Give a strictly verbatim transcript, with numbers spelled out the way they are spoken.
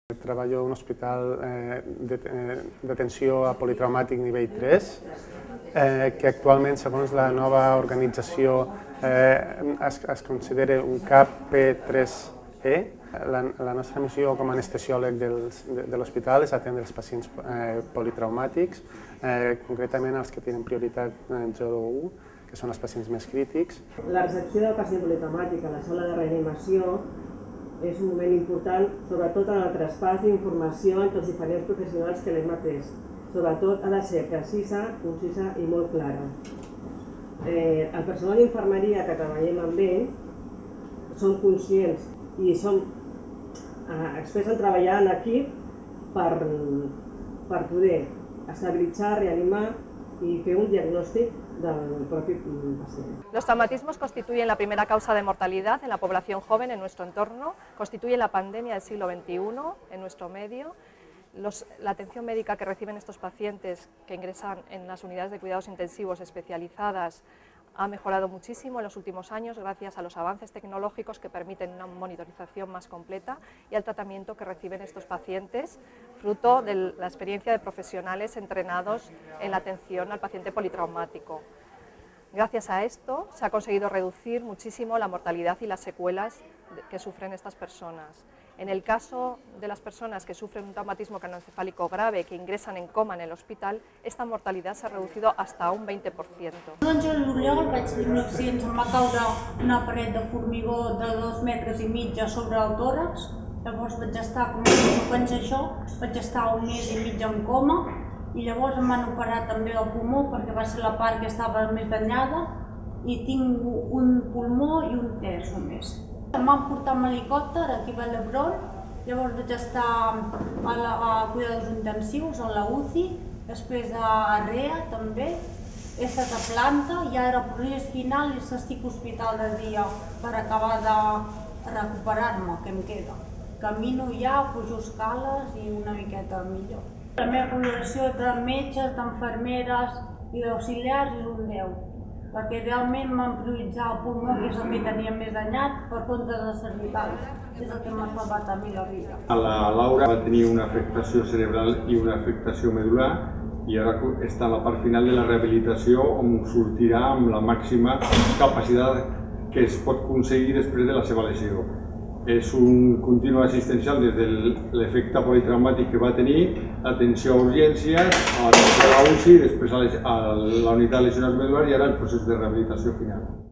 Treballo en un hospital d'atenció a politraumàtic nivell tres, que actualment, segons la nova organització, es considera un C A P tres E. La nostra missió com a anestesiòleg de l'hospital és atendre els pacients politraumàtics, concretament els que tenen prioritat zero u, que són els pacients més crítics. La recepció del pacient politraumàtic a la sala de reanimació és un moment important, sobretot en el traspàs d'informació entre els diferents professionals que l'hem atès. Sobretot ha de ser precisa, concisa i molt clara. El personal d'infermeria que treballem amb ell són conscients i són experts en treballar en equip per poder estabilitzar, reanimar y fer un diagnóstico del propio paciente. Los traumatismos constituyen la primera causa de mortalidad en la población joven en nuestro entorno, constituyen la pandemia del siglo veintiuno en nuestro medio. Los, la atención médica que reciben estos pacientes que ingresan en las unidades de cuidados intensivos especializadas ha mejorado muchísimo en los últimos años gracias a los avances tecnológicos que permiten una monitorización más completa y al tratamiento que reciben estos pacientes, fruto de la experiencia de profesionales entrenados en la atención al paciente politraumático. Gracias a esto se ha conseguido reducir muchísimo la mortalidad y las secuelas que sufren estas personas. En el caso de las personas que sufren un traumatismo craneoencefálico grave que ingresan en coma en el hospital, esta mortalidad se ha reducido hasta un veinte por ciento. l'onze de juliol vaig tenir un accident, em va caure una paret de formigó de dos metres i mitja sobre el tòrax. Llavors vaig estar, com a conseqüència d'això, vaig estar un mes i mig en coma i llavors em van operar també el pulmó perquè va ser la part que estava més danyada i tinc un pulmó i un terç només. Em van portar amb helicòpter aquí a Vall d'Hebron, llavors vaig estar a, la, a cuidadors intensius, a la U C I, després a R E A també, he estat a planta i ara a procés final i estic a hospital de dia per acabar de recuperar-me, que em queda. Camino ja, pujo escales i una miqueta millor. La meva valoració de metges, d'enfermeres i d'auxiliars és un deu. Perquè realment m'han prioritzat el pulmó, que és el que tenia més danyat, per compte de cervicals. És el que m'ha salvat a mi la vida. La Laura va tenir una afectació cerebral i una afectació medular i ara està a la part final de la rehabilitació on sortirà amb la màxima capacitat que es pot aconseguir després de la seva lesió. És un continu assistencial des de l'efecte politraumàtic que va tenir, atenció a urgències, a l'atenció a la U C I, després a la unitat de lesionats medulars i ara el procés de rehabilitació final.